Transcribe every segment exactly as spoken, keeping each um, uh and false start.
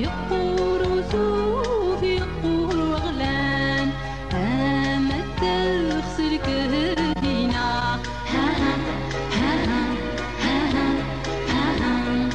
يقور وسوف يقور وغلان أما تغسل كهينا ها ها ها ها ها ها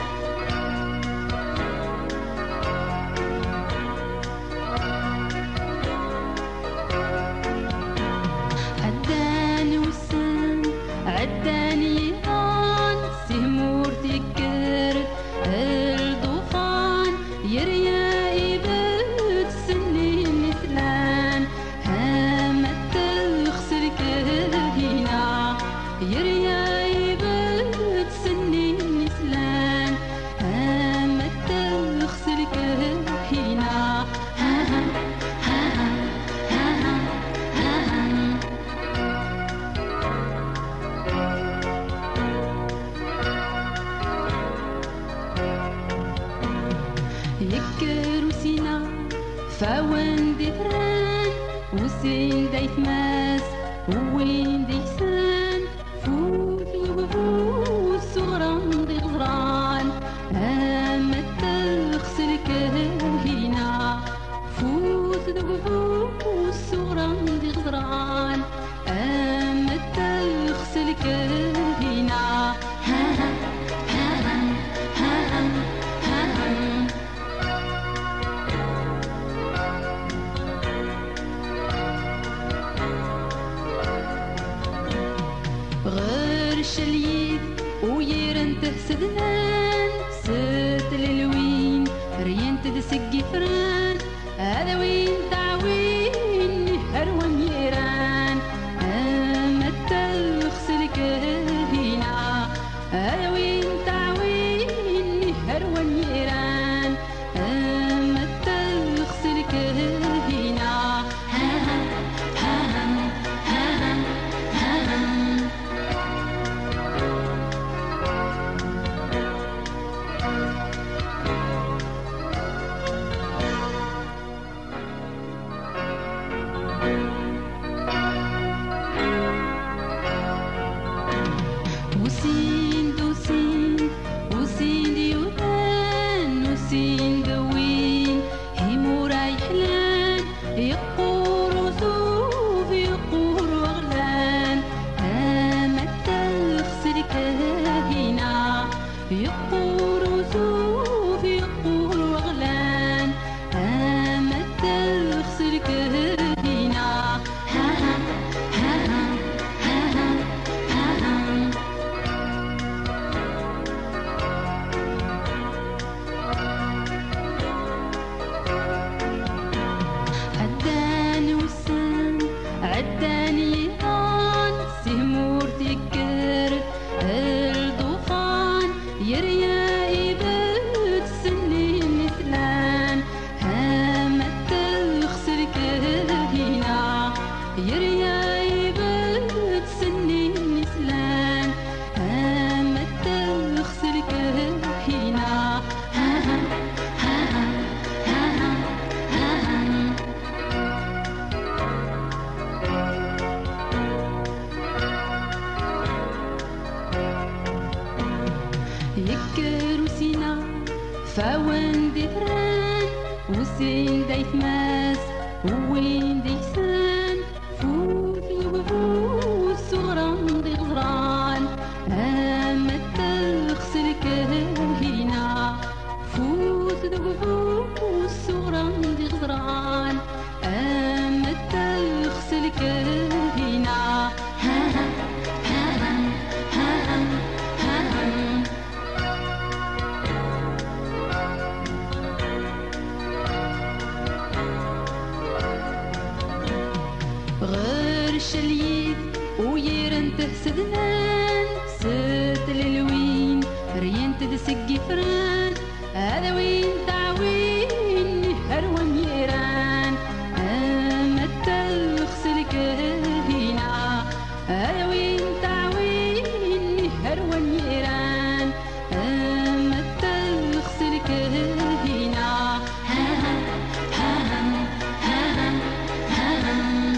عداني وسام عداني يهان سهمور تكر الطوفان يريا يبت سنين مثلان هامة تغسل كهينا يريا يبت سنين مثلان هامة تغسل كهينا ها ها ها ها ها ها يكر وسينا فاون دفران وسين دايت ماس وين ديسان فوت وفوت صغران دي غزران أما تغسل كهينا فوت وفوت صغران دي غزران أما تغسل كهينا ها ها ها ها ها ها غير الشليد ويرنته سدنان ست للوين رينت دسقي فران هذا وين تعوين هروان يران أما تغسل كهينا هذا وين تعوين هروان يران أما تغسل كهينا ها ها ها ها ها ها وسين دوسين وسين ديوان وسين دوين هيمو رايحلان يقور وسوف يقور وغلان أما تغسل كهينا يقور وسوف يقور وغلان أما تغسل كهينا ها ها ها ها ها ها عداني وسام عداني يهان سهمور تكر الطوفان يريا يبت سنين مثلان هامة تغسل كهينا يريا يبت سنين مثلان هامة تغسل كهينا ها ها ها ها ها ها يكر وسينا فاون دفران وسين دايت ماس وين ديسان فوت وفوت صغران دي غزران أما تغسل كهينا فوت وفوت صغران دي غزران أما تغسل كهينا ها ها ها ها ها ها غير الشليد ويرنته سدنان ست للوين رينت دسقي فران هذا وين تعوين هروان يران أما تغسل كهينا هذا وين تعوين هروان يران أما تغسل كهينا ها ها ها ها ها ها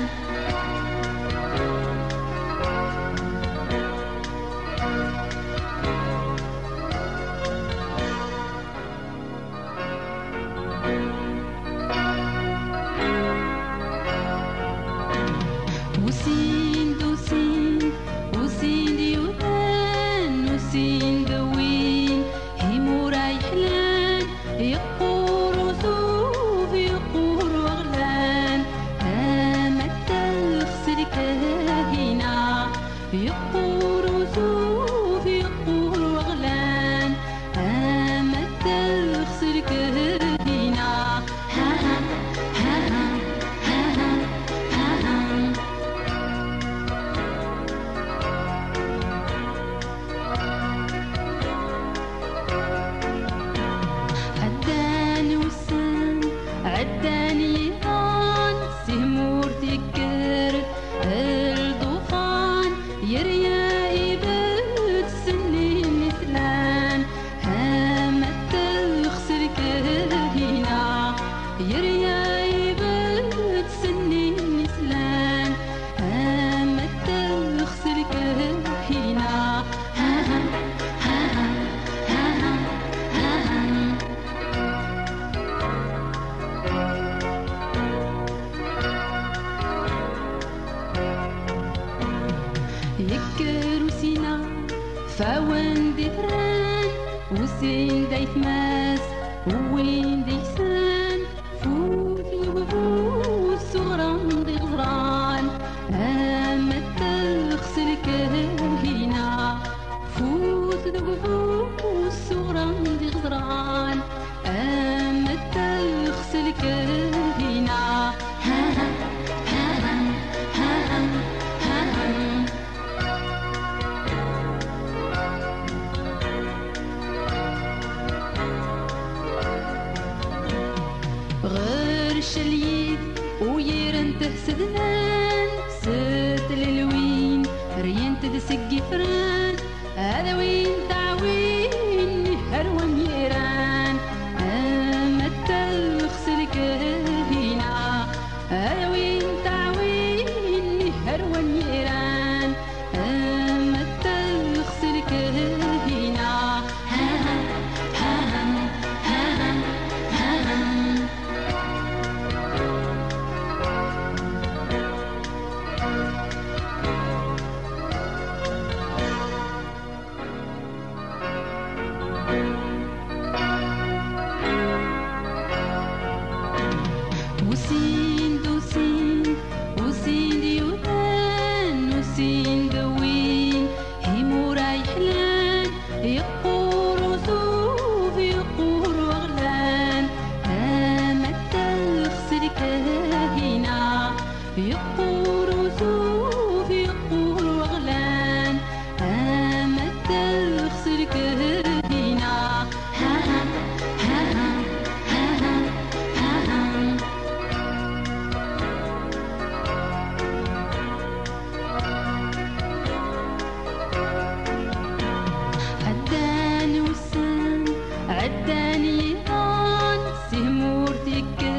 وين دي فران وسين دايت ماس وين دي سان فوت وفوت صغران دي غزران أما تغسل كهينا فوت وفوت صغران دي غزران أما تغسل كهينا ها ها ها ها ها ها غير شليت ويرنته سدنان ست للوين رينت دسقي فران هذا وين تعوين هروان يران أما تغسل كهينا هذا وين تعوين هروان يران أما تغسل كهينا ها ها ها ها ها ها وسين دوسين وسين ديوان وسين دوين هيمو رايحلان يقور وسوف يقور وغلان أما تغسل كهينا يقور وسوف يقور وغلان أما تغسل كهينا ها ها ها ها ها ها عداني وسام عداني يهان سهمورتك